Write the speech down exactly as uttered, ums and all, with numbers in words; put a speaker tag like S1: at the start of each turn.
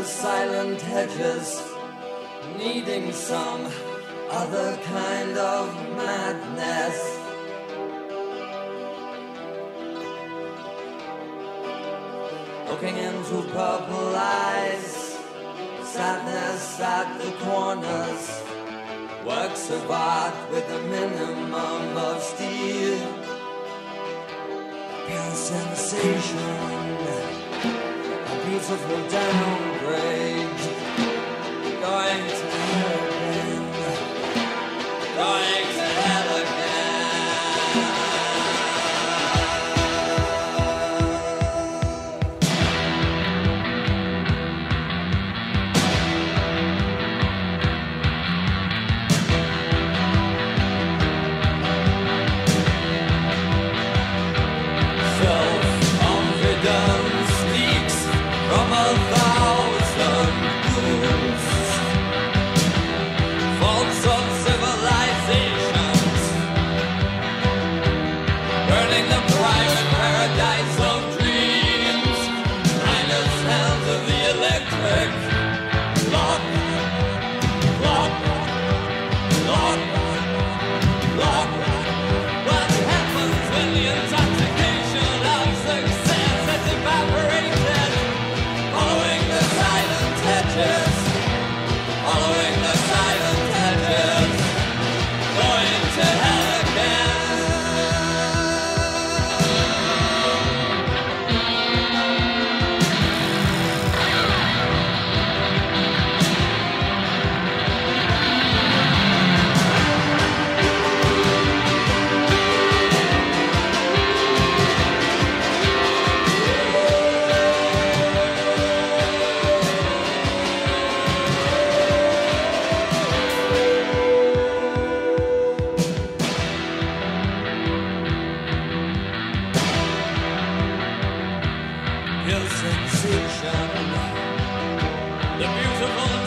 S1: silent hedges, needing some other kind of madness. Looking into purple eyes, sadness at the corners, works of art with a minimum of steel, pure sensation. Beautiful downgrade, going to hell again, going to hell again. Self-confidence speaks from a thousand wounds, faults of civilizations, burning the private paradise of dreams, minus hands of the electric lock, lock, lock, lock. What happens when the intoxication of success has evaporated? Following the silent hedges, following the silent hedges, going to hell again. Pure sensation, the beautiful